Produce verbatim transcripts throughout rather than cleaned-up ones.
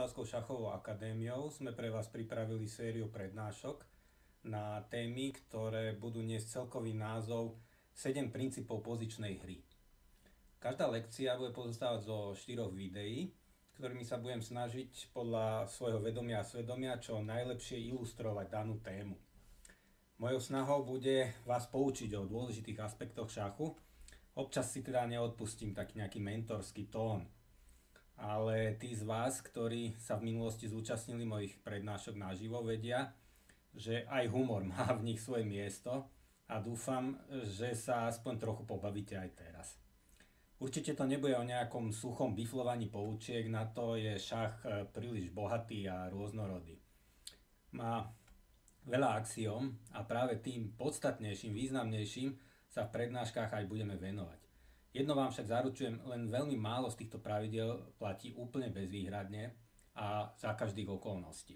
Bratislavskou šachovou akadémiou sme pre vás pripravili sériu prednášok na témy, ktoré budú niesť celkový názov sedem princípov pozičnej hry. Každá lekcia bude pozostávať zo štyroch videí, ktorými sa budem snažiť podľa svojho vedomia a svedomia čo najlepšie ilustrovať danú tému. Mojou snahou bude vás poučiť o dôležitých aspektoch šachu. Občas si teda neodpustím taký nejaký mentorský tón. Ale tí z vás, ktorí sa v minulosti zúčastnili mojich prednášok naživo, vedia, že aj humor má v nich svoje miesto a dúfam, že sa aspoň trochu pobavíte aj teraz. Určite to nebude o nejakom suchom biflovaní poučiek, na to je šach príliš bohatý a rôznorodý. Má veľa axiom a práve tým podstatnejším, významnejším sa v prednáškach aj budeme venovať. Jedno vám však zaručujem, len veľmi málo z týchto pravidiel platí úplne bezvýhradne a za každých okolností.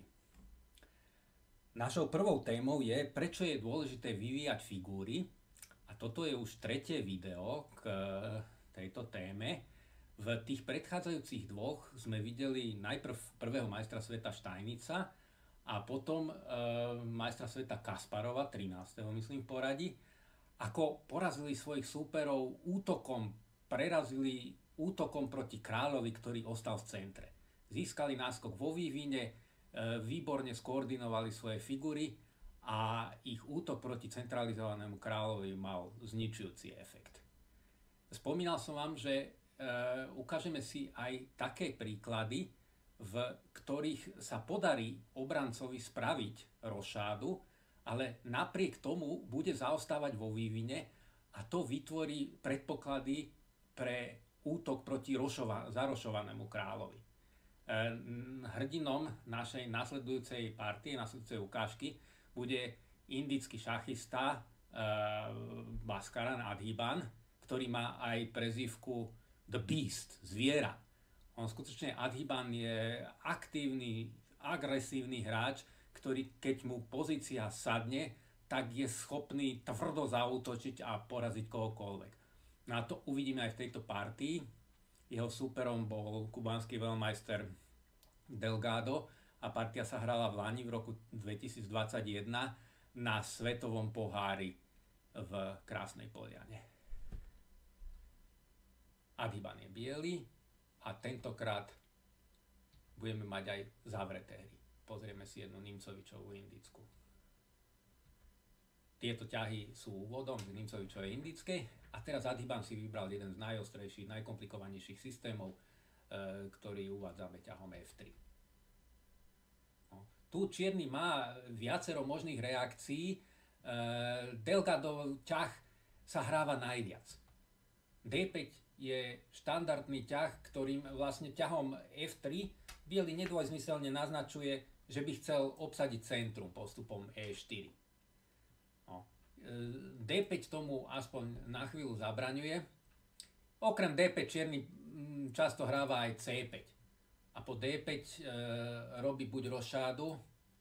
Našou prvou témou je, prečo je dôležité vyvíjať figúry, a toto je už tretie video k tejto téme. V tých predchádzajúcich dvoch sme videli najprv prvého majstra sveta Steinica a potom e, majstra sveta Kasparova, trinásteho myslím v poradí, ako porazili svojich súperov útokom, prerazili útokom proti kráľovi, ktorý ostal v centre. Získali náskok vo vývine, výborne skoordinovali svoje figury a ich útok proti centralizovanému kráľovi mal zničujúci efekt. Spomínal som vám, že e, ukážeme si aj také príklady, v ktorých sa podarí obrancovi spraviť rošádu, ale napriek tomu bude zaostávať vo vývine a to vytvorí predpoklady pre útok proti rošova, zarošovanému kráľovi. E, hrdinom našej nasledujúcej partie, nasledujúcej ukážky bude indický šachista e, Bhaskaran Adhiban, ktorý má aj prezývku The Beast, zviera. On skutočne Adhiban je aktívny, agresívny hráč, ktorý keď mu pozícia sadne, tak je schopný tvrdo zaútočiť a poraziť kohokoľvek. No a to uvidíme aj v tejto partii. Jeho súperom bol kubánsky veľmajster Delgado a partia sa hrala v Lani v roku dvetisícdvadsaťjeden na svetovom pohári v Krásnej Poliane. Adhiban je biely a tentokrát budeme mať aj zavreté hry. Pozrieme si jednu Nimcovičovú indickú. Tieto ťahy sú úvodom k Nimcovičovej indickej a teraz Adhiban si vybral jeden z najostrejších, najkomplikovanejších systémov, e, ktorý uvádzame ťahom ef tri. No. Tu čierny má viacero možných reakcií. E, Delgadov ťah sa hráva najviac. dé päť je štandardný ťah, ktorým vlastne ťahom ef tri biely nedvojzmyselne naznačuje, že by chcel obsadiť centrum postupom é štyri. No. dé päť tomu aspoň na chvíľu zabraňuje. Okrem dé päť čierny často hráva aj cé päť. A po dé päť e, robí buď rošádu,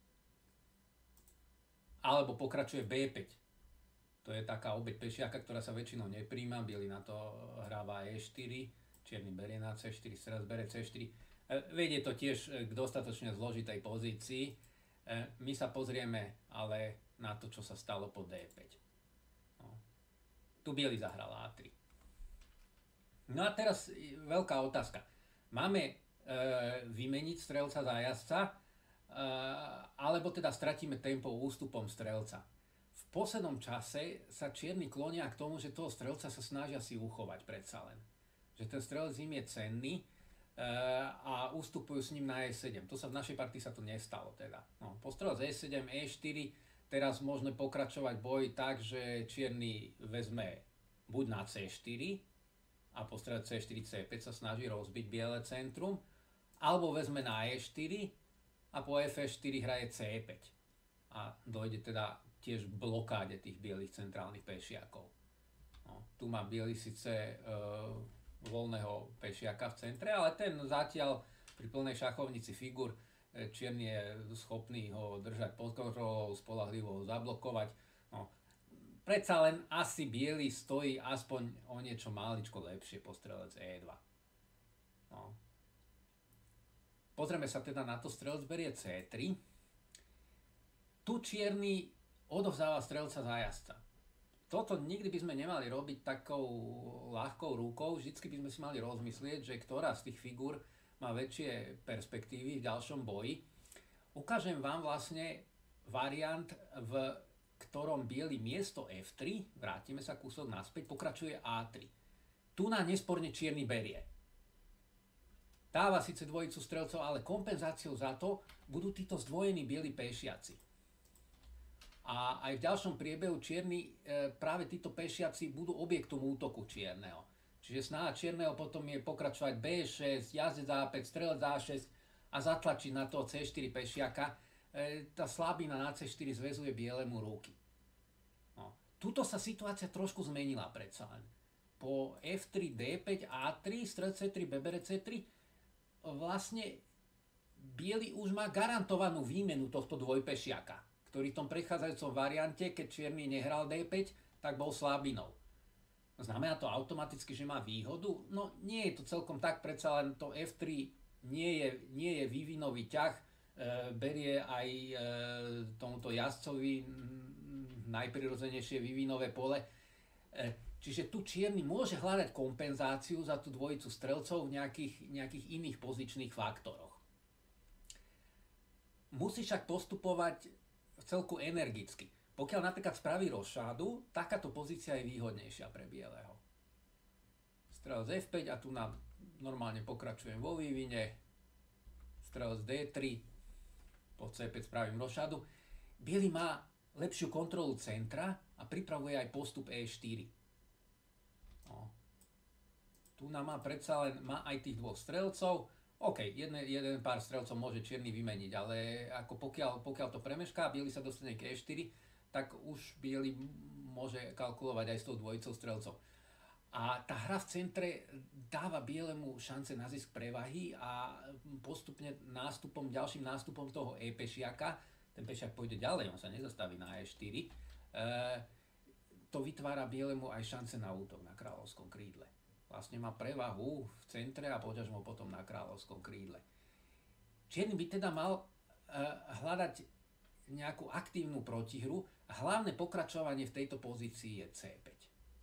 alebo pokračuje bé päť. To je taká obeť pešiaka, ktorá sa väčšinou nepríjma. Biely na to hráva é štyri, čierny berie na cé štyri, teraz berie cé štyri. Vedie to tiež k dostatočne zložitej pozícii. My sa pozrieme ale na to, čo sa stalo po dé päť. No. Tu biely zahral á tri. No a teraz veľká otázka. Máme e, vymeniť strelca za jazdca, e, alebo teda stratíme tempo ústupom strelca. V poslednom čase sa čierni klonia k tomu, že toho strelca sa snažia si uchovať predsa len. Že ten strelec im je cenný, a ustupujú s ním na é sedem. To sa v našej partii sa to nestalo teda. No, postrelec é sedem, é štyri, teraz môžeme pokračovať boj tak, že čierny vezme buď na cé štyri a postrelec cé štyri, cé päť sa snaží rozbiť biele centrum, alebo vezme na é štyri a po ef štyri hraje cé päť. A dojde teda tiež k blokáde tých bielých centrálnych pešiakov. No, tu má biely síce e, voľného pešiaka v centre, ale ten zatiaľ pri plnej šachovnici figúr čierny je schopný ho držať pod kontrolou, spoľahlivo ho zablokovať. No, predsa len asi biely stojí aspoň o niečo máličko lepšie postrelec é dva. No. Pozrieme sa teda na to, strelec berie cé tri. Tu čierny odovzdáva strelca za jazdca. Toto nikdy by sme nemali robiť takou ľahkou rukou, vždycky by sme si mali rozmyslieť, že ktorá z tých figúr má väčšie perspektívy v ďalšom boji. Ukážem vám vlastne variant, v ktorom biely miesto ef tri, vrátime sa kúsok naspäť, pokračuje á tri. Tu na nesporne čierny berie. Dáva síce dvojicu strelcov, ale kompenzáciou za to budú títo zdvojení bieli pešiaci. A aj v ďalšom priebehu čierny, e, práve títo pešiaci budú objektom útoku čierneho. Čiže snaha čierneho potom je pokračovať bé šesť, jazdec á päť, strelec á šesť a zatlačiť na to cé štyri pešiaka. E, tá slabina na cé štyri zväzuje bielemu ruky. No. Tuto sa situácia trošku zmenila predsa len. Po ef tri, dé päť, á tri, strelec cé tri, bebere cé tri, vlastne biely už má garantovanú výmenu tohto dvojpešiaka, ktorý v tom predchádzajúcom variante, keď čierny nehral dé päť, tak bol slabinou. Znamená to automaticky, že má výhodu? No nie je to celkom tak, predsa len to ef tri nie je, nie je vývinový ťah, e, berie aj e, tomuto jazdcovi najprirodzenejšie vývinové pole. E, Čiže tu čierny môže hľadať kompenzáciu za tú dvojicu strelcov v nejakých, nejakých iných pozičných faktoroch. Musí však postupovať v celku energicky. Pokiaľ napríklad spraví rošádu, takáto pozícia je výhodnejšia pre bieleho. Strelec ef päť a tu nám normálne pokračujem vo vývine. Strelec dé tri, po cé päť spravím rošádu. Biely má lepšiu kontrolu centra a pripravuje aj postup é štyri. No. Tu nám má predsa len, má aj tých dvoch strelcov. OK, jeden, jeden pár strelcov môže čierny vymeniť, ale ako pokiaľ, pokiaľ to premešká a biely sa dostane k é štyri, tak už biely môže kalkulovať aj s tou dvojicou strelcov. A tá hra v centre dáva bielemu šance na zisk prevahy a postupne nástupom, ďalším nástupom toho E pešiaka, ten pešiak pôjde ďalej, on sa nezastaví na é štyri, e, to vytvára bielemu aj šance na útok na kráľovskom krídle. Vlastne má prevahu v centre a poťažmo potom na kráľovskom krídle. Čierny by teda mal uh, hľadať nejakú aktívnu protihru a hlavné pokračovanie v tejto pozícii je cé päť.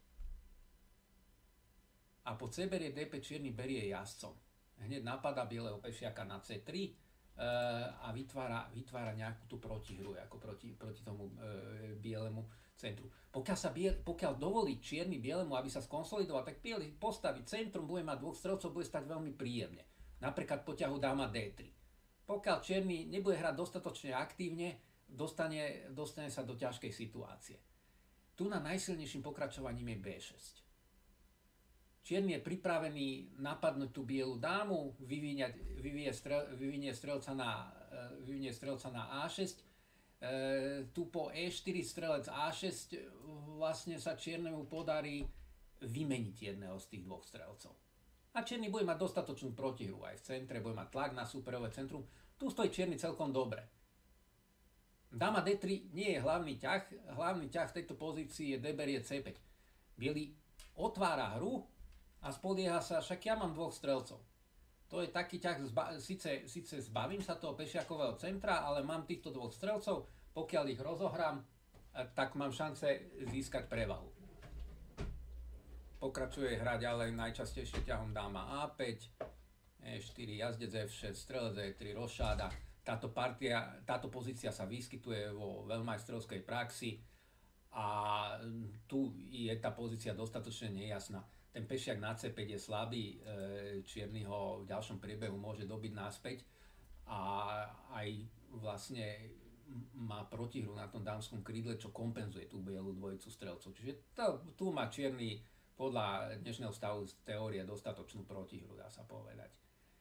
A po C berie dé päť, čierny berie jazdcom. Hneď napadá bieleho pešiaka na cé tri uh, a vytvára, vytvára nejakú tú protihru ako proti, proti tomu uh, bielemu centru. Pokiaľ, sa biel, pokiaľ dovolí čierny bielemu, aby sa skonsolidoval, tak biely postaví centrum, bude mať dvoch strelcov, bude stať veľmi príjemne. Napríklad po ťahu dáma dé tri. Pokiaľ čierny nebude hrať dostatočne aktívne, dostane, dostane sa do ťažkej situácie. Tu na najsilnejším pokračovaním je bé šesť. Čierny je pripravený napadnúť tú bielu dámu, vyvinie, vyvinie, strel, vyvinie, strelca na, vyvinie strelca na á šesť. E, tu po é štyri strelec á šesť vlastne sa čiernemu podarí vymeniť jedného z tých dvoch strelcov. A čierny bude mať dostatočnú protihru aj v centre, bude mať tlak na superové centrum. Tu stojí čierny celkom dobre. Dáma dé tri nie je hlavný ťah, hlavný ťah v tejto pozícii je dé berie cé päť. Bielý otvára hru a spolieha sa, však ja mám dvoch strelcov. To je taký ťah, zba, síce, síce zbavím sa toho pešiakového centra, ale mám týchto dvoch strelcov, pokiaľ ich rozohrám, tak mám šance získať prevahu. Pokračuje hra ďalej najčastejšie ťahom dáma á päť, é štyri, jazdec ef šesť, strelec é tri, rošáda. Táto, partia, táto pozícia sa vyskytuje vo veľmajstrovskej praxi a tu je tá pozícia dostatočne nejasná. Ten pešiak na cé päť je slabý, čierny ho v ďalšom priebehu môže dobiť naspäť a aj vlastne má protihru na tom dámskom krídle, čo kompenzuje tú bielu dvojicu strelcov. Čiže to, tu má čierny podľa dnešného stavu z teórie dostatočnú protihru, dá sa povedať.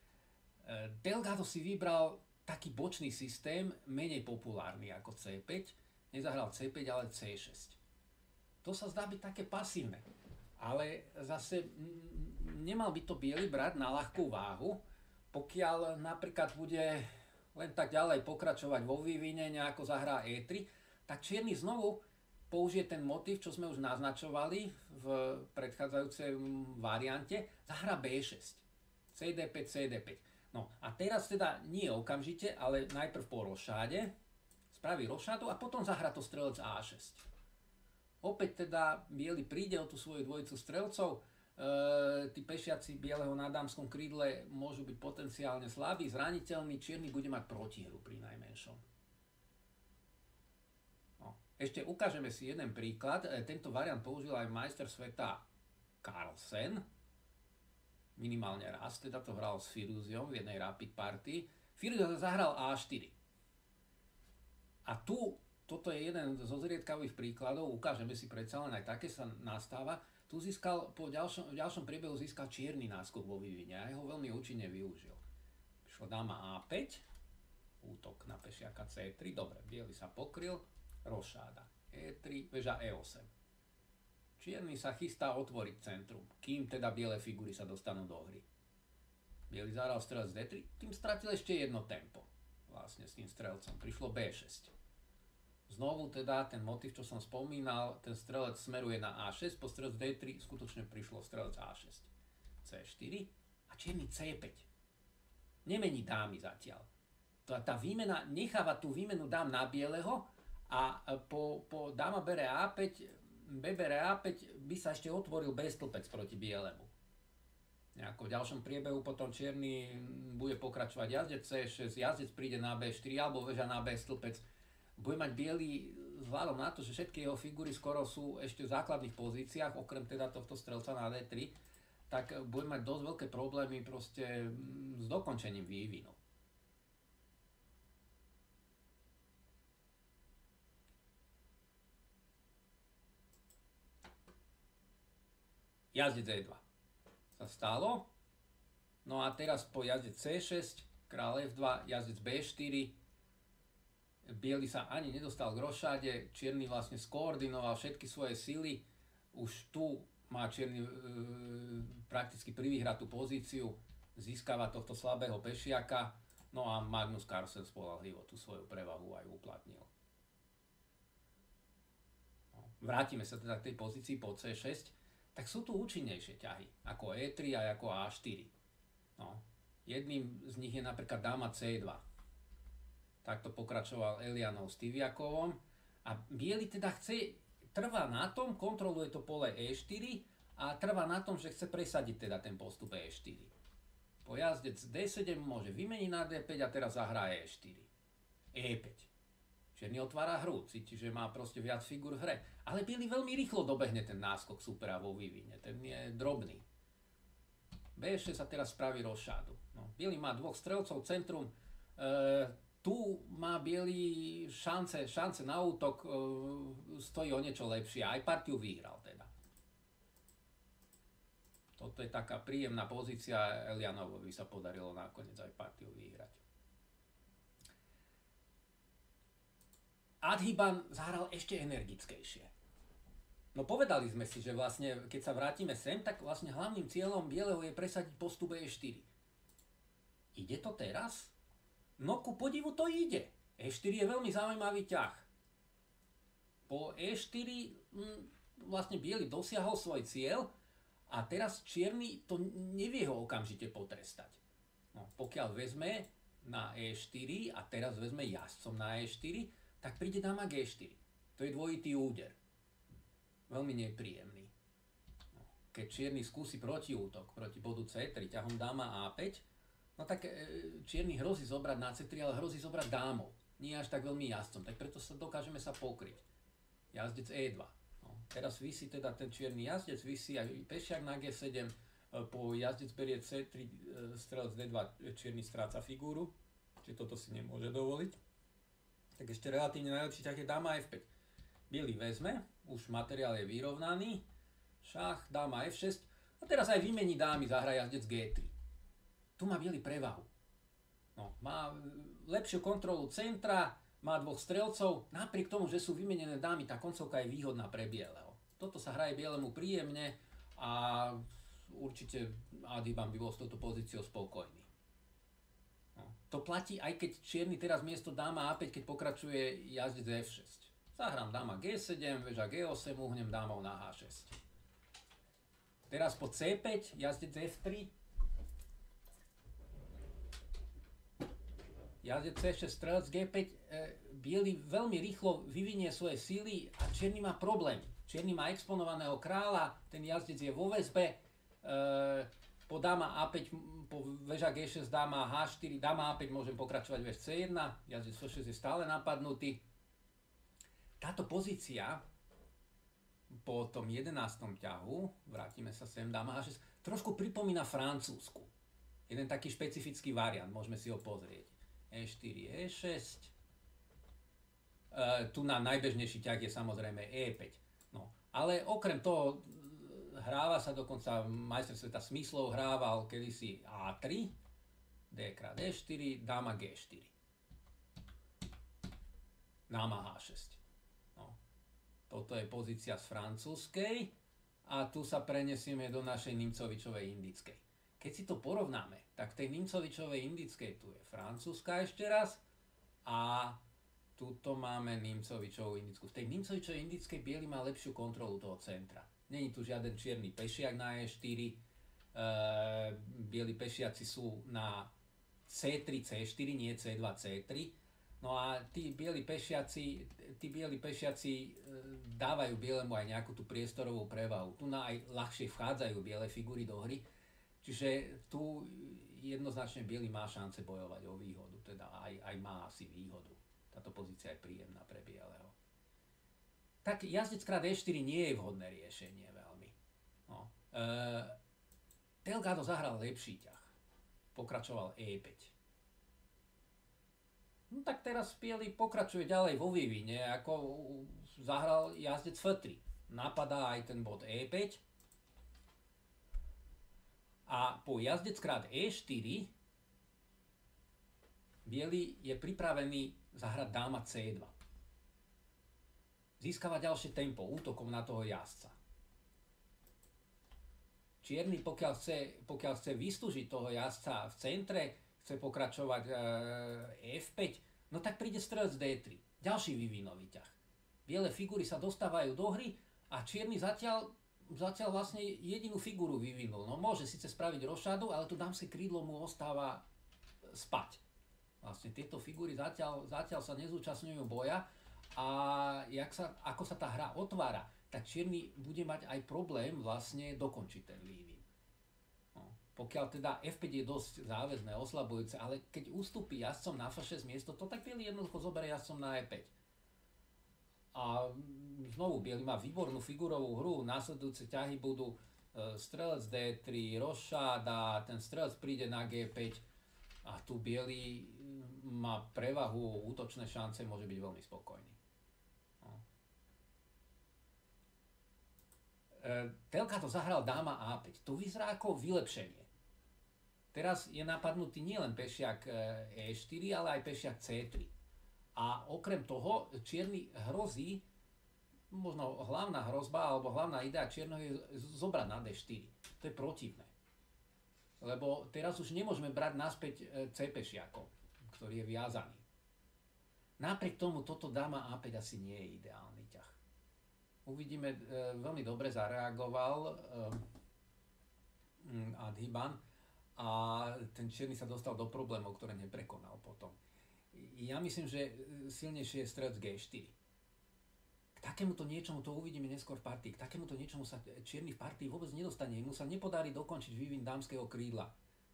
Delgado si vybral taký bočný systém, menej populárny ako cé päť. Nezahral cé päť, ale cé šesť. To sa zdá byť také pasívne. Ale zase nemal by to biely brať na ľahkú váhu, pokiaľ napríklad bude len tak ďalej pokračovať vo vývine, nejako zahrá é tri, tak čierny znovu použije ten motív, čo sme už naznačovali v predchádzajúcej variante, zahrá bé šesť, cé dé päť, cé dé päť. No a teraz teda nie okamžite, ale najprv po rošáde spraví rošádu a potom zahrá to strelec á šesť. Opäť teda biely príde o tú svoju dvojicu strelcov, e, tí pešiaci bieleho na dámskom krídle môžu byť potenciálne slabí, zraniteľní, čierny bude mať protihru pri najmenšom. No. Ešte ukážeme si jeden príklad, e, tento variant použil aj majster sveta Carlsen, minimálne raz, teda to hral s Firuziom v jednej Rapid Party. Firuzia zahral á štyri. A tu, toto je jeden zo zriedkavých príkladov, ukážeme si predsa len aj také sa nastáva. Tu získal, po ďalšom, v ďalšom priebehu získal čierny náskok vo vývine a ho veľmi účinne využil. Prišla dáma á päť, útok na pešiaka cé tri, dobre, biely sa pokryl, rošáda, é tri, väža é osem. Čierny sa chystá otvoriť centrum, kým teda biele figúry sa dostanú do hry. Biely zahral strelec dé tri, tým stratil ešte jedno tempo. Vlastne s tým strelcom. Prišlo bé šesť. Znovu teda ten motiv, čo som spomínal, ten strelec smeruje na á šesť, po strelec dé tri skutočne prišlo strelec á šesť. cé štyri a čierny cé päť. Nemení dámy zatiaľ. Tá, tá výmena, necháva tú výmenu dám na bieleho a po, po dáma bere á päť, bé bere á päť by sa ešte otvoril bé stĺpec proti bielemu. Nejako v ďalšom priebehu potom čierny bude pokračovať jazdec cé šesť, jazdec príde na bé štyri alebo väža na bé stĺpec. Bude mať biely vzhľadom na to, že všetky jeho figúry skoro sú ešte v základných pozíciách, okrem teda tohto strelca na dé tri, tak bude mať dosť veľké problémy proste s dokončením vývinu. Jazdec é dva sa stalo. No a teraz po jazdec cé šesť, král ef dva, jazdec bé štyri. Biely sa ani nedostal k rošáde, čierny vlastne skoordinoval všetky svoje sily. Už tu má čierny e, prakticky privyhratú pozíciu, získava tohto slabého pešiaka. No a Magnus Carlsen spoľahlivo tú svoju prevahu aj uplatnil. No, vrátime sa teda k tej pozícii po cé šesť. Tak sú tu účinnejšie ťahy, ako é tri a ako á štyri. No. Jedným z nich je napríklad dáma cé dva. Takto pokračoval Elianov s Tyviakovom. A biely teda chce, trvá na tom, kontroluje to pole é štyri a trvá na tom, že chce presadiť teda ten postup é štyri. Po jazdec dé sedem môže vymeniť na dé päť a teraz zahrá é štyri. é päť. Čierny otvára hru, cíti, že má proste viac figúr v hre. Ale biely veľmi rýchlo dobehne ten náskok supera vo vývine. Ten je drobný. bé šesť sa teraz spraví rošádu. No, biely má dvoch strelcov, centrum. E, tu má biely šance, šance na útok, e, stojí o niečo lepšie. Aj partiu vyhral teda. Toto je taká príjemná pozícia. Elianovovi sa podarilo nakoniec aj partiu vyhrať. Adhiban zahral ešte energickejšie. No povedali sme si, že vlastne, keď sa vrátime sem, tak vlastne hlavným cieľom bieleho je presadiť postup é štyri. Ide to teraz? No ku podivu to ide. é štyri je veľmi zaujímavý ťah. Po é štyri hm, vlastne biely dosiahol svoj cieľ a teraz čierny to nevie ho okamžite potrestať. No, pokiaľ vezme na é štyri a teraz vezme jazdcom na é štyri, tak príde dáma gé štyri. To je dvojitý úder. Veľmi nepríjemný. No, keď čierny skúsi protiútok proti bodu cé tri ťahom dáma á päť, no tak e, čierny hrozí zobrať na cé tri, ale hrozí zobrať dámou. Nie až tak veľmi jazdcom, tak preto sa dokážeme sa pokryť. Jazdec é dva. No, teraz visí teda ten čierny jazdec, visí aj pešiak na gé sedem, e, po jazdec berie cé tri, e, strelec dé dva, čierny stráca figúru, čiže toto si nemôže dovoliť. Tak ešte relatívne najlepší ťah je dáma ef päť. Biely vezme, už materiál je vyrovnaný, šach, dáma ef šesť a teraz aj vymení dámy, zahra jazdec gé tri. Tu má biely prevahu. No, má lepšiu kontrolu centra, má dvoch strelcov, napriek tomu, že sú vymenené dámy, tá koncovka je výhodná pre bieleho. Toto sa hraje bielemu príjemne a určite Adhiban by bol s touto pozíciou spokojný. To platí aj keď čierny teraz miesto dáma á päť, keď pokračuje jazdec ef šesť. Zahrám dáma gé sedem, väža gé osem, uhnem dámou na há šesť. Teraz po cé päť, jazdec ef tri. jazdec cé šesť, strelec gé päť, e, biely veľmi rýchlo vyvinie svoje síly a čierny má problém. Čierny má exponovaného kráľa, ten jazdec je vo väzbe, e, po dáma á päť, po väža gé šesť, dáma há štyri, dáma á päť môžem pokračovať väž cé jeden, jazdec ef šesť je stále napadnutý. Táto pozícia po tom jedenástom ťahu, vrátime sa sem, dáma há šesť, trošku pripomína francúzsku. Jeden taký špecifický variant, môžeme si ho pozrieť. é štyri, é šesť. E, tu na najbežnejší ťah je samozrejme é päť. No, ale okrem toho hráva sa dokonca majster sveta smyslov hrával kedysi á tri, D krát é štyri, dáma gé štyri. Dáma há šesť. No. Toto je pozícia z francúzskej a tu sa prenesieme do našej Nimcovičovej indickej. Keď si to porovnáme, tak v tej Nimcovičovej indickej tu je francúzska ešte raz a tuto máme Nimcovičovú indickú. V tej Nimcovičovej indickej biely má lepšiu kontrolu toho centra. Není tu žiaden čierny pešiak na é štyri, e, bieli pešiaci sú na cé tri, cé štyri, nie cé dva, cé tri. No a tí bieli pešiaci, tí bieli pešiaci e, dávajú bielemu aj nejakú tú priestorovú prevahu. Tu na aj ľahšie vchádzajú biele figúry do hry. Čiže tu jednoznačne biely má šance bojovať o výhodu, teda aj, aj má asi výhodu. Táto pozícia je príjemná pre bieleho. Tak jazdec krát é štyri nie je vhodné riešenie veľmi. No. E, Delgado zahral lepší ťah. Pokračoval é päť. No tak teraz biely pokračuje ďalej vo vývine, ako zahral jazdec ef tri. Napadá aj ten bod é päť. A po jazdec krát é štyri biely je pripravený zahrať dáma cé dva. Získava ďalšie tempo útokom na toho jazdca. Čierny, pokiaľ chce, pokiaľ chce vystúžiť toho jazdca v centre, chce pokračovať e, ef päť, no tak príde strelec dé tri. Ďalší vývinový ťah. Biele figúry sa dostávajú do hry a čierny zatiaľ Zatiaľ vlastne jedinú figúru vyvinul. No môže síce spraviť rošádu, ale to dámske krídlo mu ostáva spať. Vlastne tieto figúry zatiaľ, zatiaľ sa nezúčastňujú boja a jak sa, ako sa tá hra otvára, tak čierny bude mať aj problém vlastne dokončiť ten vývin. No, pokiaľ teda ef päť je dosť záväzné, oslabujúce, ale keď ustúpi jazdcom na ef šesť miesto, to tak biely jednoducho zoberie jazdcom na é päť. A znovu, biely má výbornú figurovú hru, následujúce ťahy budú e, strelec dé tri, rošáda, ten strelec príde na gé päť a tu biely má prevahu, útočné šance, môže byť veľmi spokojný. No. E, Telka to zahral dáma á päť, to vyzerá ako vylepšenie. Teraz je napadnutý nielen pešiak é štyri, ale aj pešiak cé tri. A okrem toho čierny hrozí, možno hlavná hrozba alebo hlavná idea čierneho je zobrať na dé štyri. To je protivné. Lebo teraz už nemôžeme brať naspäť cé pešiakov, ktorý je viazaný. Napriek tomu toto dáma á päť asi nie je ideálny ťah. Uvidíme, e, veľmi dobre zareagoval e, Adhiban a ten čierny sa dostal do problémov, ktoré neprekonal potom. Ja myslím, že silnejšie je strelec gé štyri. K takémuto niečomu, to uvidíme neskôr v partii, k takémuto niečomu sa čierny v partii vôbec nedostane. Mu sa nepodarí dokončiť vývin dámskeho krídla.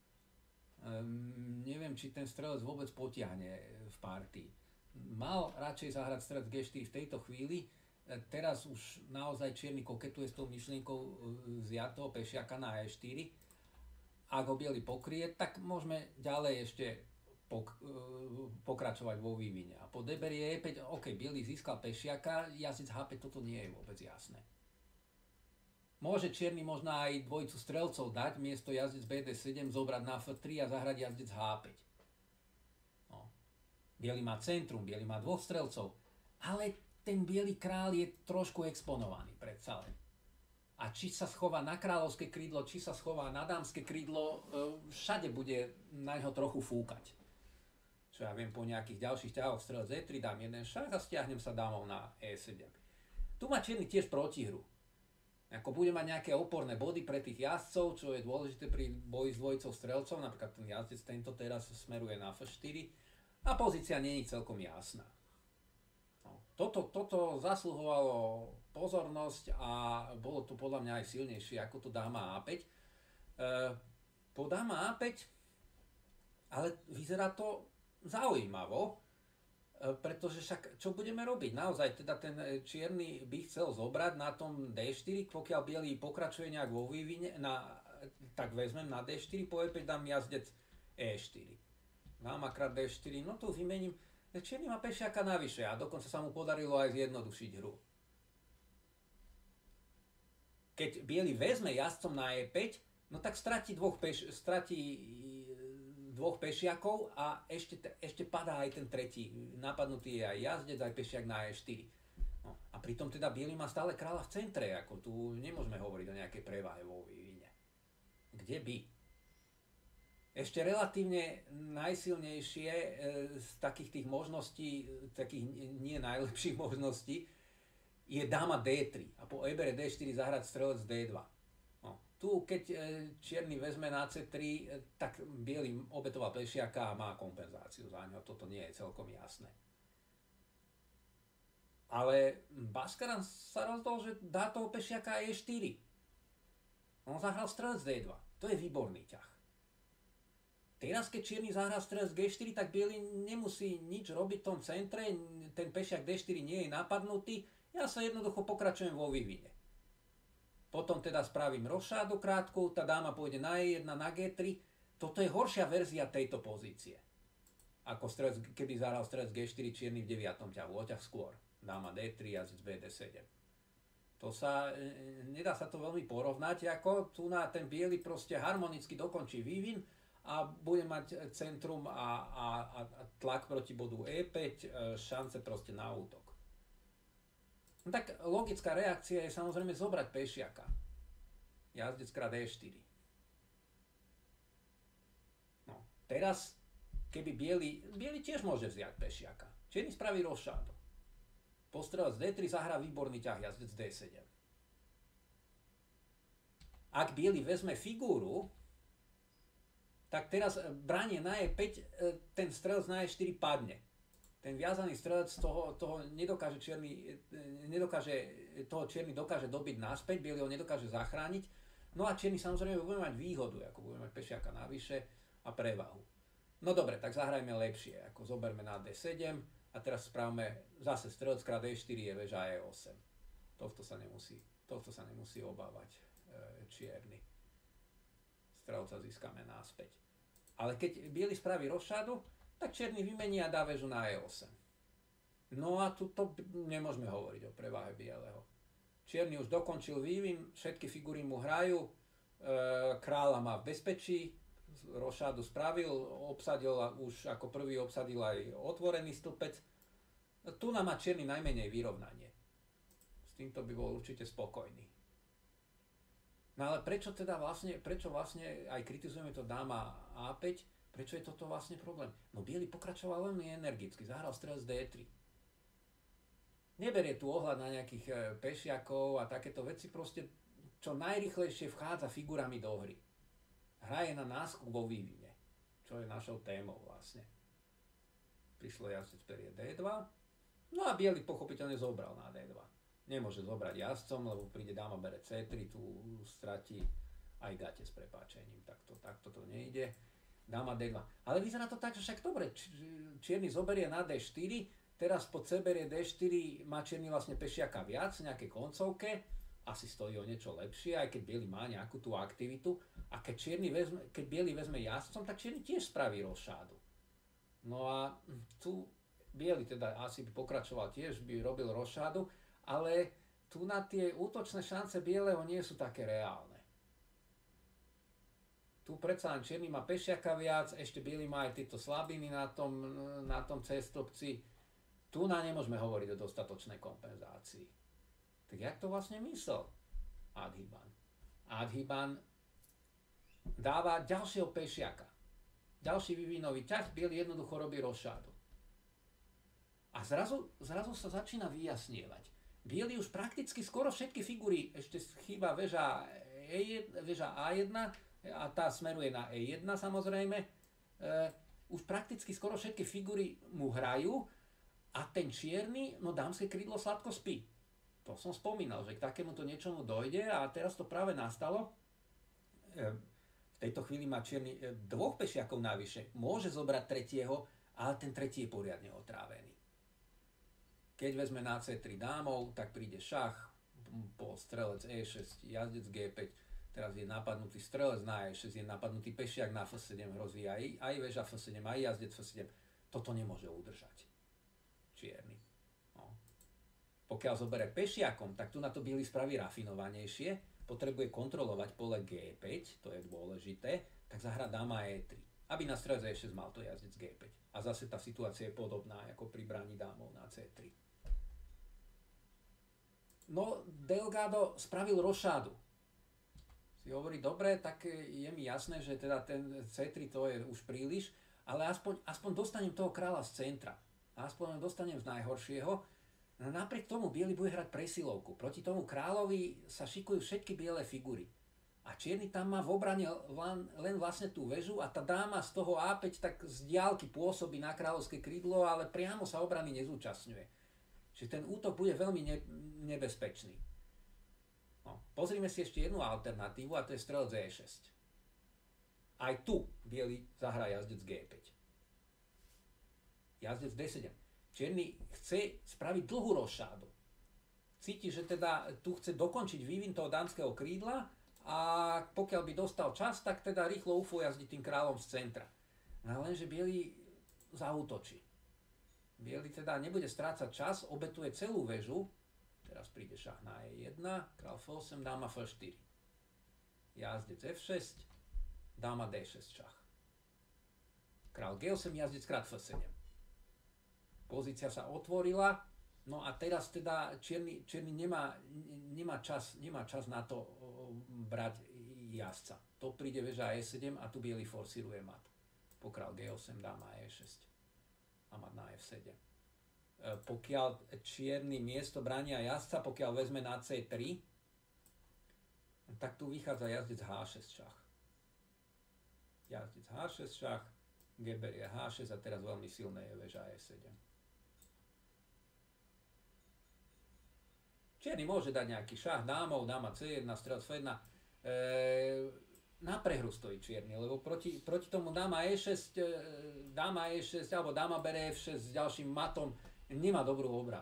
Um, neviem, či ten strelec vôbec potiahne v partii. Mal radšej zahrať strelec gé štyri v tejto chvíli. Teraz už naozaj čierny koketuje s tou myšlienkou zjať toho pešiaka na é štyri. Ak ho biely pokrie, tak môžeme ďalej ešte Pok, pokračovať vo vývine. A po D berie é päť, ok, biely získal pešiaka, jazdec há päť, toto nie je vôbec jasné. Môže čierny možno aj dvojicu strelcov dať, miesto jazdec bé dé sedem zobrať na ef tri a zahrať jazdec há päť. No. Biely má centrum, biely má dvoch strelcov, ale ten biely král je trošku exponovaný predsa len. A či sa schová na kráľovské krídlo, či sa schová na dámske krídlo, všade bude na ňo trochu fúkať. Čo ja viem, po nejakých ďalších ťahoch strelec é tri dám jeden šach a stiahnem sa dámov na é sedem. Tu má čierny tiež protihru. Ako bude mať nejaké oporné body pre tých jazdcov, čo je dôležité pri boji s dvojicou strelcov, napríklad ten jazdec tento teraz smeruje na ef štyri, a pozícia nie je celkom jasná. No, toto, toto zasluhovalo pozornosť a bolo to podľa mňa aj silnejšie ako to dáma á päť. E, po dáma á päť, ale vyzerá to zaujímavo, pretože však čo budeme robiť? Naozaj teda ten čierny by chcel zobrať na tom dé štyri, pokiaľ bielý pokračuje nejak vo vývine, na, tak vezmem na dé štyri, po é päť dám jazdec é štyri. Dáma krát dé štyri, no tu vymením, čierny má pešiaka navyše a dokonca sa mu podarilo aj zjednodušiť hru. Keď biely vezme jazdcom na é päť, no tak stratí dvoch, peš, stratí dvoch pešiakov a ešte, ešte padá aj ten tretí. Napadnutý je aj jazdec, aj pešiak na é štyri. No, a pritom teda biely má stále kráľa v centre, ako tu nemôžeme hovoriť o nejakej preváhe vo vývine. Kde by? Ešte relatívne najsilnejšie z takých tých možností, takých nie najlepších možností, je dáma dé tri a po ebere dé štyri zahrať strelec dé dva. Tu, keď čierny vezme na cé tri, tak biely obetoval pešiaka a má kompenzáciu za ňo. Toto nie je celkom jasné. Ale Bhaskaran sa rozhodol, že dá toho pešiaka é štyri. On zahral strelec dé dva. To je výborný ťah. Teraz, keď čierny zahral strelec gé štyri, tak biely nemusí nič robiť v tom centre. Ten pešiak dé štyri nie je napadnutý. Ja sa jednoducho pokračujem vo vývine. Potom teda spravím rošádu krátku, tá dáma pôjde na é jedna, na gé tri. Toto je horšia verzia tejto pozície. Ako strelec, keby zahral strelec gé štyri čierny v deviatom ťahu, o ťah skôr. Dáma dé tri, jazdec bé dé sedem. To sa, nedá sa to veľmi porovnať, ako tu na ten biely proste harmonicky dokončí vývin a bude mať centrum a, a, a tlak proti bodu é päť, šance proste na útok. No tak logická reakcia je samozrejme zobrať pešiaka. Jazdec krát é štyri. No, teraz, keby biely, biely tiež môže vziať pešiaka. Čierny spraví rošádu. Postrelec dé tri zahrá výborný ťah, jazdec dé sedem. Ak biely vezme figúru, tak teraz branie na é päť, ten strelec na é štyri padne. Ten viazaný strelec toho, toho nedokáže čierny, nedokáže, toho čierny dokáže dobiť naspäť, biely ho nedokáže zachrániť. No a čierny samozrejme bude mať výhodu, ako bude mať pešiaka navyše a prevahu. No dobre, tak zahrajme lepšie, ako zoberme na dé sedem a teraz spravme zase strelec krát é štyri je väža é osem. Tohto sa nemusí, tohto sa nemusí obávať e, čierny. Strelca získame naspäť. Ale keď biely spraví rošádu, tak čierny vymení a dá väžu na é osem. No a tuto nemôžeme hovoriť o preváhe bieleho. Čierny už dokončil vývin, všetky figúry mu hrajú, e, kráľa má v bezpečí, rošádu spravil, obsadil, už ako prvý obsadil aj otvorený stĺpec. Tu nám má čierny najmenej vyrovnanie. S týmto by bol určite spokojný. No ale prečo teda vlastne, prečo vlastne aj kritizujeme to dáma á päť, prečo je toto vlastne problém? No biely pokračoval veľmi energicky, zahral strelec dé tri. Neberie tu ohľad na nejakých pešiakov a takéto veci, proste čo najrýchlejšie vchádza figurami do hry. Hraje na náskok vo vývine, čo je našou témou vlastne. Prišlo jazdec perie dé dva, no a biely pochopiteľne zobral na dé dva. Nemôže zobrať jazdcom, lebo príde dáma bere cé tri, tu stratí aj gate s prepáčením, takto, takto to nejde. Dáma dé dva. Ale vyzerá to tak, že však dobre, čierny zoberie na dé štyri, teraz po C berie dé štyri, má čierny vlastne pešiaka viac v nejakej koncovke, asi stojí o niečo lepšie, aj keď biely má nejakú tú aktivitu. A keď, čierny vezme, keď biely vezme jazdcom, tak čierny tiež spraví rošádu. No a tu biely teda asi by pokračoval tiež, by robil rošádu, ale tu na tie útočné šance bieleho nie sú také reálne. Tu predsa len čierny má pešiaka viac, ešte biely má aj tieto slabiny na tom, na tom C-stĺpci. Tu na nemôžeme hovoriť o dostatočnej kompenzácii. Tak jak to vlastne myslel Adhiban? Adhiban dáva ďalšieho pešiaka. Ďalší vývinový ťah, biely jednoducho robí rošádu. A zrazu, zrazu sa začína vyjasnievať. Biely už prakticky skoro všetky figúry, ešte chýba väža, E jedna, väža á jedna, a tá smeruje na é jedna samozrejme. E, už prakticky skoro všetky figúry mu hrajú a ten čierny, no dámske krídlo sladko spí. To som spomínal, že k takémuto niečomu dojde a teraz to práve nastalo. V tejto chvíli má čierny dvoch pešiakov navyše. Môže zobrať tretieho, ale ten tretí je poriadne otrávený. Keď vezme na cé tri dámov, tak príde šach, po strelec é šesť, jazdec gé päť, teraz je napadnutý strelec na é šesť, je napadnutý pešiak na ef sedem, hrozí aj, aj väža ef sedem, aj jazdec ef sedem. Toto nemôže udržať čierny. No. Pokiaľ zoberie pešiakom, tak tu na to biely spraví rafinovanejšie, potrebuje kontrolovať pole gé päť, to je dôležité, tak zahrá dáma é tri, aby na strelec é šesť mal to jazdec gé päť. A zase tá situácia je podobná ako pri bráni dámov na cé tri. No, Delgado spravil rošádu. Si hovorí, dobre, tak je mi jasné, že teda ten cé tri to je už príliš, ale aspoň, aspoň dostanem toho kráľa z centra. Aspoň dostanem z najhoršieho. Napriek tomu biely bude hrať presilovku. Proti tomu kráľovi sa šikujú všetky biele figury. A čierny tam má v obrane len vlastne tú väžu a tá dáma z toho á päť tak z diaľky pôsobí na kráľovské krídlo, ale priamo sa obrany nezúčastňuje. Čiže ten útok bude veľmi ne- nebezpečný. No, pozrime si ešte jednu alternatívu a to je strelec é šesť. Aj tu biely zahrá jazdec gé päť. Jazdec dé sedem. Čierny chce spraviť dlhú rošádu. Cíti, že teda tu chce dokončiť vývin toho dámskeho krídla a pokiaľ by dostal čas, tak teda rýchlo ufo jazdí tým kráľom z centra. No lenže biely zaútočí. Biely teda nebude strácať čas, obetuje celú väžu. Teraz príde šach na é jedna, kráľ ef osem, dáma ef štyri. Jazdec ef šesť, dáma dé šesť šach. Kráľ gé osem, jazdec krát ef sedem. Pozícia sa otvorila, no a teraz teda čierny, čierny nemá, nemá, čas, nemá čas na to brať jazdca. To príde väža é sedem a tu biely forsíruje mat. Po kráľ gé osem, dáma é šesť a mat na ef sedem. Pokiaľ čierny miesto bránia jazdca, pokiaľ vezme na cé tri, tak tu vychádza jazdec há šesť šach. Jazdec há šesť šach, G berie há šesť a teraz veľmi silné je väža é sedem. Čierny môže dať nejaký šach dámov, dáma cé jedna, strelec ef jedna. E, na prehru stojí čierny, lebo proti, proti tomu dáma é šesť, e, dáma é šesť alebo dáma berie ef šesť s ďalším matom nemá dobrú obranu.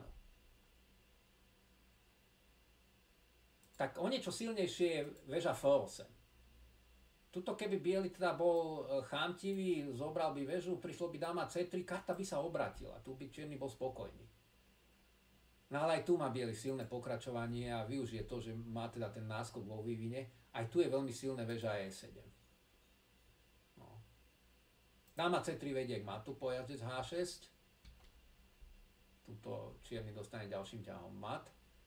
Tak o niečo silnejšie je väža ef osem. Tuto keby biely teda bol chámtivý, zobral by väžu, prišlo by dáma cé tri, karta by sa obratila. Tu by čierny bol spokojný. No ale aj tu má biely silné pokračovanie a využije to, že má teda ten náskok vo vývine. Aj tu je veľmi silné väža é sedem. No. Dáma cé tri vedie k matu, po jazdec há šesť. Tuto čierny dostane ďalším ťahom mat.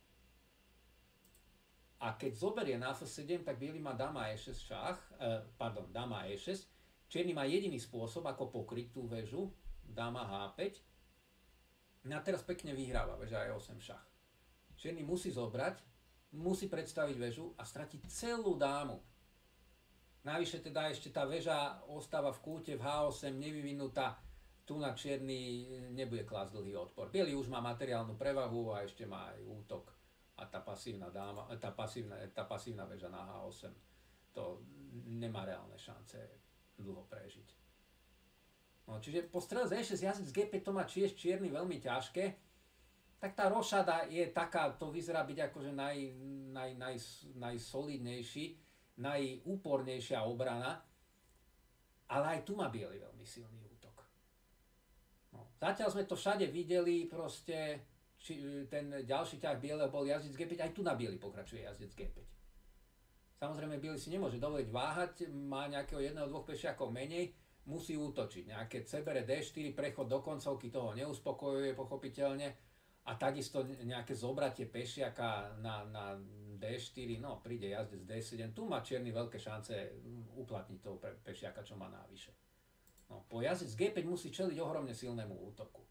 A keď zoberie na ef sedem, tak biely má dáma é šesť šach, eh, pardon, dáma é šesť. Čierny má jediný spôsob, ako pokryť tú väžu, dáma há päť. No a teraz pekne vyhráva väža é osem šach. Čierny musí zobrať, musí predstaviť väžu a stratiť celú dámu. Navyše teda ešte tá väža ostáva v kúte v há osem nevyvinutá, tu na čierny nebude klásť dlhý odpor. Biely už má materiálnu prevahu a ešte má aj útok. A tá pasívna, dáma, tá pasívna, tá pasívna väža na há osem to nemá reálne šance dlho prežiť. No, čiže po strelec é šesť, jazdec gé päť to má tiež čierny veľmi ťažké. Tak tá rošada je taká, to vyzerá byť akože naj, naj, naj, najsolidnejší, najúpornejšia obrana. Ale aj tu má biely veľmi silný útok. No, zatiaľ sme to všade videli, proste či, ten ďalší ťah bieleho bol jazdec gé päť, aj tu na biely pokračuje jazdec gé päť. Samozrejme, biely si nemôže dovoliť váhať, má nejakého jedného, dvoch pešiakov menej, musí útočiť. Nejaké cé bere dé štyri, prechod do koncovky toho neuspokojuje pochopiteľne a takisto nejaké zobratie pešiaka na, na dé štyri, no príde jazdec dé sedem, tu má čierny veľké šance uplatniť toho pešiaka, čo má návyše. No, po jazdec gé päť musí čeliť ohromne silnému útoku.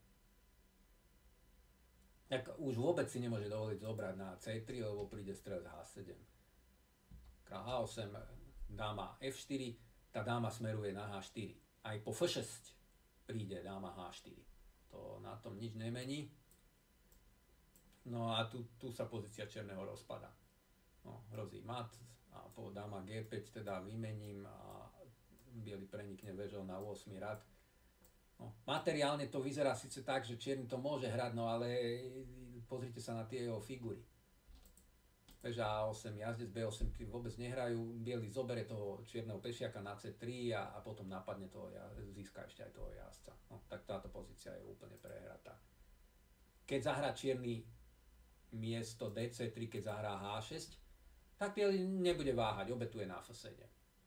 Tak už vôbec si nemôže dovoliť zobrať na cé tri, lebo príde strelec há sedem. Kráľ há osem, dáma ef štyri, tá dáma smeruje na há štyri. Aj po ef šesť príde dáma há štyri. To na tom nič nemení. No a tu, tu sa pozícia čierneho rozpada. No, hrozí mat a po dáma gé päť teda vymením a biely prenikne väžou na ôsmy rad. No, materiálne to vyzerá síce tak, že čierny to môže hrať, no ale pozrite sa na tie jeho figury. Väža á osem, jazdec bé osem vôbec nehrajú, biely zobere toho čierneho pešiaka na cé tri a, a potom napadne toho, získa ešte aj toho jazdca. No, tak táto pozícia je úplne prehratá. Keď zahrá čierny miesto dé cé tri, keď zahrá há šesť, tak biely nebude váhať, obetuje na ef sedem.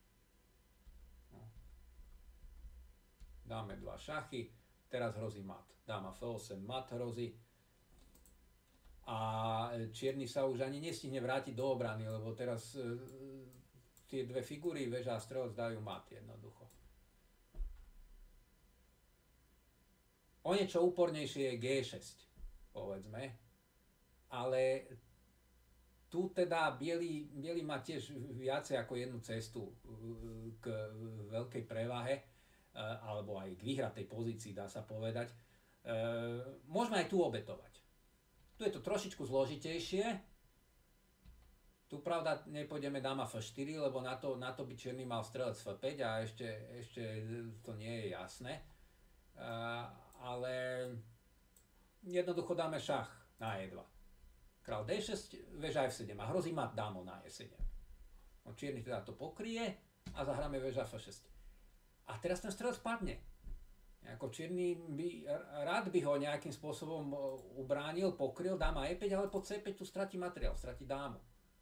Dáme dva šachy, teraz hrozí mat. Dáma ef osem, mat hrozí. A čierny sa už ani nestihne vrátiť do obrany, lebo teraz e, tie dve figúry, väža a strelec, dajú mat jednoducho. O niečo úpornejšie je gé šesť, povedzme. Ale tu teda biely, biely má tiež viacej ako jednu cestu k veľkej prevahe, alebo aj k vyhratej pozícii, dá sa povedať. E, môžeme aj tu obetovať. Tu je to trošičku zložitejšie. Tu pravda nepôjdeme dáma ef štyri, lebo na to, na to by čierny mal strelec ef päť a ešte, ešte to nie je jasné. E, ale jednoducho dáme šach na é dva. Král dé šesť, väža ef sedem a hrozí mat dámou na é sedem. No, čierny teda to pokrie a zahráme väža ef šesť. A teraz ten strelec padne. Ako čierny by, rád by ho nejakým spôsobom ubránil, pokryl, dáma é päť, ale po cé päť tu stratí materiál, stratí dámu.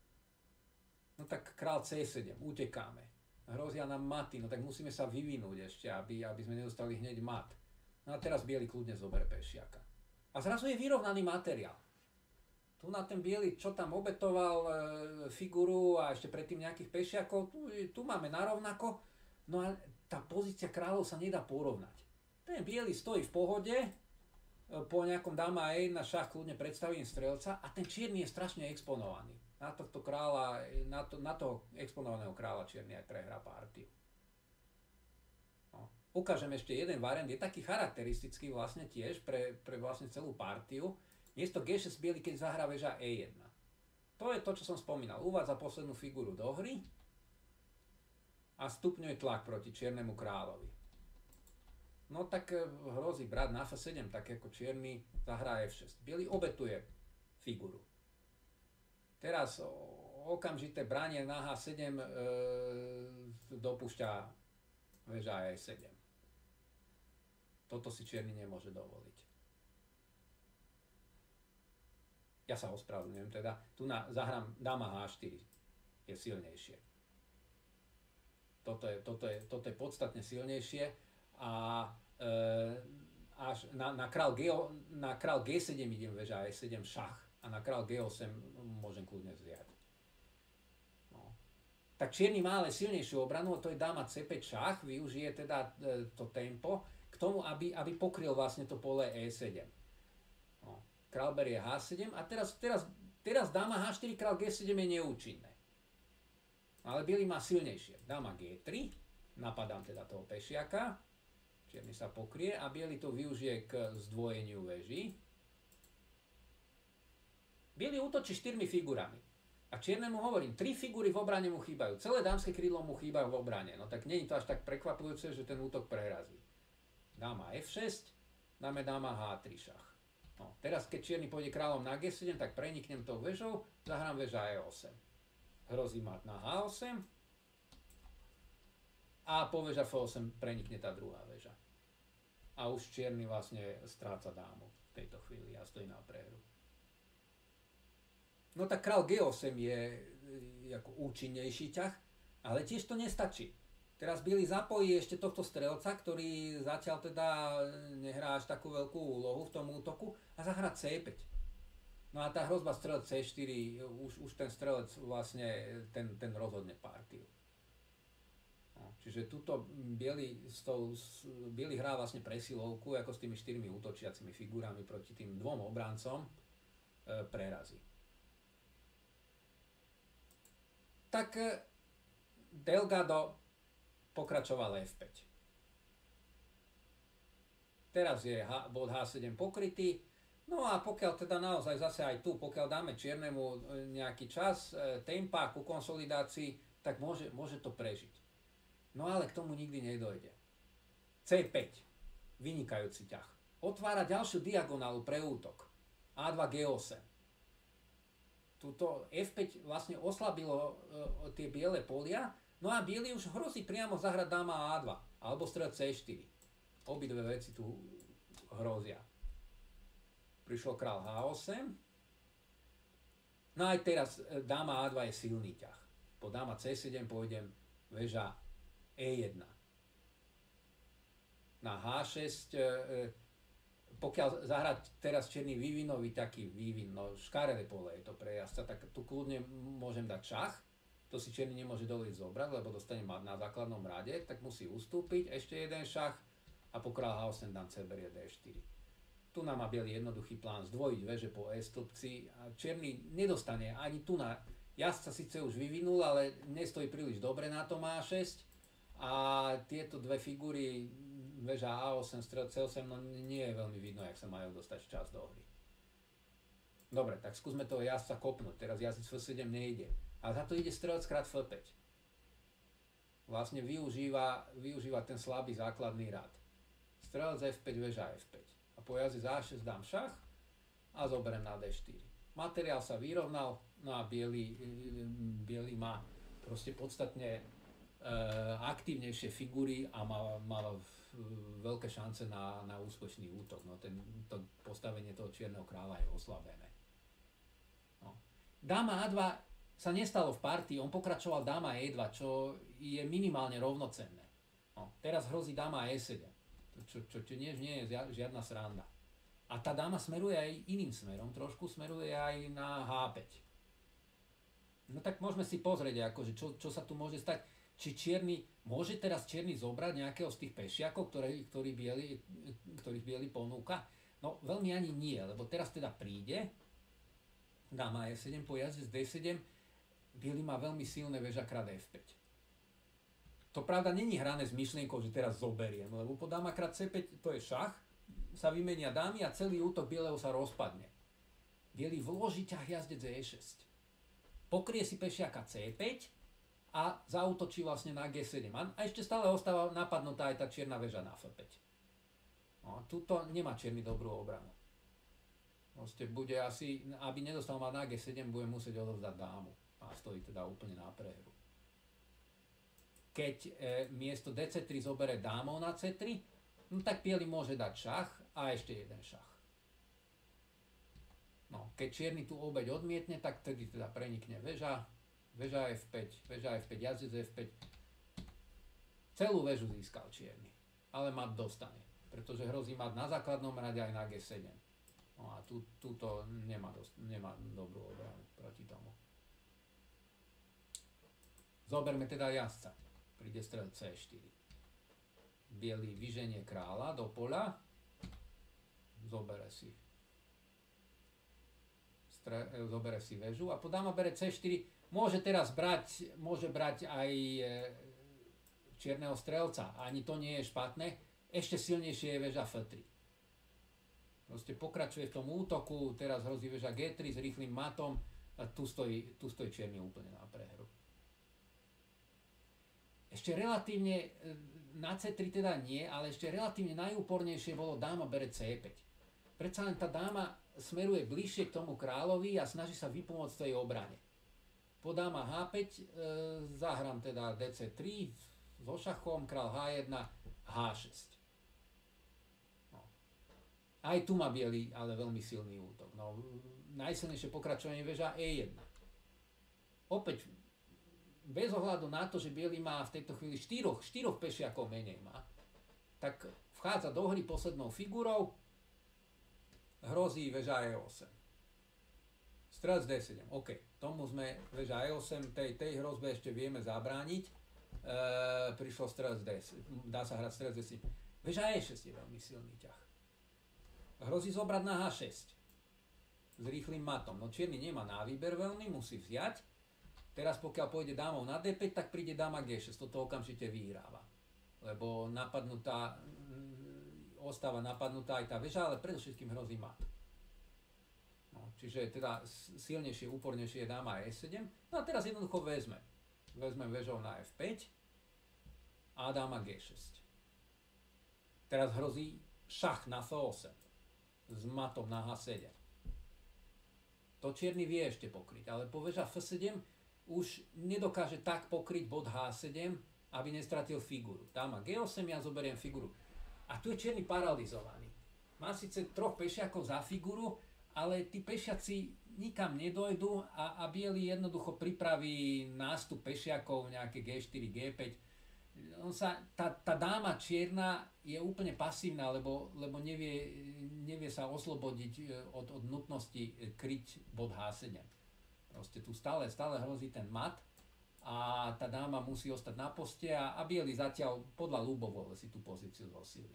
No tak král cé sedem, utekáme. Hrozia nám maty, no tak musíme sa vyvinúť ešte, aby, aby sme nedostali hneď mat. No a teraz biely kľudne zoberie pešiaka. A zrazu je vyrovnaný materiál. Tu na ten biely, čo tam obetoval e, figuru a ešte predtým nejakých pešiakov, tu, tu máme narovnako. No a tá pozícia kráľov sa nedá porovnať. Ten biely stojí v pohode, po nejakom dáma á jedna šach kľudne predstavím strelca a ten čierny je strašne exponovaný. Na tohto kráľa, na, to, na toho exponovaného kráľa čierny aj prehrá partiu. No. Ukážem ešte jeden variant, je taký charakteristický vlastne tiež pre, pre vlastne celú partiu. Miesto gé šesť biely, keď zahrá väža é jedna. To je to, čo som spomínal. Uvádza poslednú figuru do hry a stupňuje tlak proti čiernemu kráľovi. No tak hrozí brať na ef sedem, tak ako čierny zahrá ef šesť. Biely obetuje figuru. Teraz okamžité branie na há sedem e, dopúšťa väža é sedem. Toto si čierny nemôže dovoliť. Ja sa ospravedlňujem teda. Tu na, zahrám dáma há štyri. Je silnejšie. Toto je, toto je, toto je podstatne silnejšie a e, až na, na, král G, na král gé sedem idem väža é sedem šach a na král gé osem môžem kľudne vziať. No. Tak čierny má ale silnejšiu obranu, to je dáma cé päť šach, využije teda e, to tempo k tomu, aby, aby pokryl vlastne to pole é sedem. No. Král berie há sedem a teraz, teraz, teraz dáma há štyri, král gé sedem je neúčinné. Ale biely má silnejšie. Dáma gé tri, napadám teda toho pešiaka, čierny sa pokrie a biely to využije k zdvojeniu väží. Biely útočí štyrmi figurami. A čiernemu hovorím, tri figúry v obrane mu chýbajú. Celé dámske krídlo mu chýbajú v obrane. No tak nie je to až tak prekvapujúce, že ten útok prerazí. Dáma ef šesť, dáme dáma há tri šach. No, teraz keď čierny pôjde kráľom na gé sedem, tak preniknem tou väžou, zahrám väža é osem. Hrozí mat na há osem a po väža ef osem prenikne tá druhá väža. A už čierny vlastne stráca dámu v tejto chvíli a stojí na prehru. No tak král gé osem je ako účinnejší ťah, ale tiež to nestačí. Teraz biely zapojí ešte tohto strelca, ktorý zatiaľ teda nehrá až takú veľkú úlohu v tom útoku a zahrá cé päť. No a tá hrozba strelec cé štyri, už, už ten strelec vlastne ten, ten rozhodne partiu. No, čiže tuto biely, biely hrá vlastne presilovku ako s tými štyrmi útočiacimi figurami proti tým dvom obrancom e, prerazí. Tak Delgado pokračoval ef päť. Teraz je H, bod há sedem pokrytý. No a pokiaľ teda naozaj zase aj tu, pokiaľ dáme čiernemu nejaký čas, e, tempa ku konsolidácii, tak môže, môže to prežiť. No ale k tomu nikdy nedojde. cé päť, vynikajúci ťah. Otvára ďalšiu diagonálu pre útok. á dva gé osem. Tuto ef päť vlastne oslabilo e, tie biele polia, no a biely už hrozí priamo zahrať dáma á dva, alebo stred cé štyri. Obidve veci tu hrozia. Prišlo král há osem. No aj teraz dáma á dva je silný ťah. Po dáma cé sedem pôjdem väža é jedna. Na há šesť, e, pokiaľ zahrať teraz čierny vývinový taký vývin, no škaredé pole je to pre jazdca, tak tu kľudne môžem dať šach. To si čierny nemôže dovoliť zobrať, lebo dostane mať na základnom rade, tak musí ustúpiť, ešte jeden šach a po král há osem dám C berie dé štyri. Tu nám má biely jednoduchý plán zdvojiť veže po E stĺpci a čierny nedostane ani tu na jazdca síce už vyvinul, ale nestojí príliš dobre na tom há šesť a tieto dve figúry veža á osem, stred cé osem, no nie je veľmi vidno, jak sa majú dostať čas do hry. Dobre, tak skúsme toho jazdca kopnúť, teraz jazdec ef sedem nejde. A za to ide strelec krát ef päť. Vlastne využíva, využíva ten slabý základný rad. Strelec ef päť, veža ef päť. A po jazdec á šesť dám šach a zoberiem na dé štyri. Materiál sa vyrovnal, no a biely, biely má proste podstatne e, aktívnejšie figúry a má, má veľké šance na, na úspešný útok. No, ten, to postavenie toho čierneho kráľa je oslabené. No. Dáma á dva sa nestalo v partii, on pokračoval dáma é dva, čo je minimálne rovnocenné. No, teraz hrozí dáma é sedem, čo, čo, čo nie, nie je žiadna sranda. A tá dáma smeruje aj iným smerom, trošku smeruje aj na há päť. No tak môžeme si pozrieť, akože, čo, čo sa tu môže stať. Či čierny, môže teraz čierny zobrať nejakého z tých pešiakov, ktoré, ktorý biely, ktorých biely ponúka? No veľmi ani nie, lebo teraz teda príde dáma é sedem po jazdec dé sedem, biely má veľmi silné veža krát ef päť. To pravda není hrané s myšlienkou, že teraz zoberiem, lebo po dáma krát cé päť to je šach, sa vymenia dámy a celý útok bieleho sa rozpadne. Biely vloží ťah jazdec é šesť. Pokrie si pešiaka cé päť a zaútočí vlastne na gé sedem. A ešte stále ostáva napadnutá aj tá čierna väža na ef päť. No, tuto nemá čierny dobrú obranu. Proste bude asi, aby nedostal mať na gé sedem, bude musieť odovzdať dámu. A stojí teda úplne na prehru. Keď e, miesto dé cé tri zobere dámou na cé tri, no tak biely môže dať šach a ešte jeden šach. No, keď čierny tú obeť odmietne, tak tedy teda prenikne väža, väža ef päť, väža ef päť, jazdec ef päť. Celú väžu získal čierny, ale mat dostane, pretože hrozí mať na základnom rade aj na gé sedem. No a tu, túto nemá, dost, nemá dobrú obranu proti tomu. Zoberme teda jazdca. Príde strelec cé štyri. Bielý vyženie kráľa do poľa. Zobere si Stre, zobere si väžu a po dáma bere cé štyri. Môže teraz brať, môže brať aj e, čierneho strelca. Ani to nie je špatné. Ešte silnejšie je väža ef tri. Proste pokračuje v tom útoku. Teraz hrozí väža gé tri s rýchlým matom. A tu stojí, tu stojí čierny úplne na prehru. Ešte relatívne na cé tri teda nie, ale ešte relatívne najúpornejšie bolo dáma bere cé päť. Predsa len tá dáma smeruje bližšie k tomu kráľovi a snaží sa vypomôcť tej obrane. Po dáma há päť e, zahrám teda dé cé tri so šachom, kráľ há jeden, há šesť. No. Aj tu má biely, ale veľmi silný útok. No, najsilnejšie pokračovanie väža é jeden. Opäť bez ohľadu na to, že biely má v tejto chvíli štyroch, štyroch pešiakov menej má, tak vchádza do hry poslednou figurou, hrozí väža é osem. Strelec dé sedem, OK, tomu sme, väža é osem, tej, tej hrozbe ešte vieme zabrániť. E, prišlo strelec D, dá sa hrať strelec dé sedem. Väža é šesť je veľmi silný ťah. Hrozí zobrať na há šesť s rýchlým matom. No čierny nemá na výber veľmi, musí vziať. Teraz pokiaľ pôjde dámou na dé päť, tak príde dáma gé šesť, toto okamžite vyhráva. Lebo napadnutá ostáva napadnutá aj tá väža, ale predovšetkým hrozí mat. No, čiže teda silnejšie, úpornejšie je dáma E sedem. No a teraz jednoducho vezme. Vezmem väžou na F päť a dáma G šesť. Teraz hrozí šach na F osem s matom na H sedem. To čierny vie ešte pokryť, ale po väža F sedem už nedokáže tak pokryť bod H sedem, aby nestratil figuru. Dáma G osem, ja zoberiem figuru. A tu je čierny paralizovaný. Má síce troch pešiakov za figuru, ale tí pešiaci nikam nedojdu a, a biely jednoducho pripraví nástup pešiakov nejaké G štyri, G päť. On sa, tá, tá dáma čierna je úplne pasívna, lebo, lebo nevie, nevie sa oslobodiť od, od nutnosti kryť bod H sedem. Proste tu stále, stále hrozí ten mat a tá dáma musí ostať na poste a, a biely zatiaľ podľa ľubovole si tú pozíciu zosíli.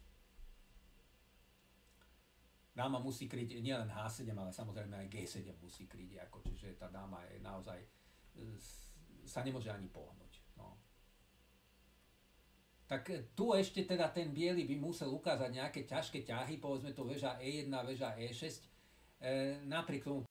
Dáma musí kryť nielen H sedem, ale samozrejme aj G sedem musí kryť, ako, čiže tá dáma je naozaj, sa nemôže ani pohnúť. No. Tak tu ešte teda ten biely by musel ukázať nejaké ťažké ťahy, povedzme to väža E jedna, väža E šesť, e, napriek tomu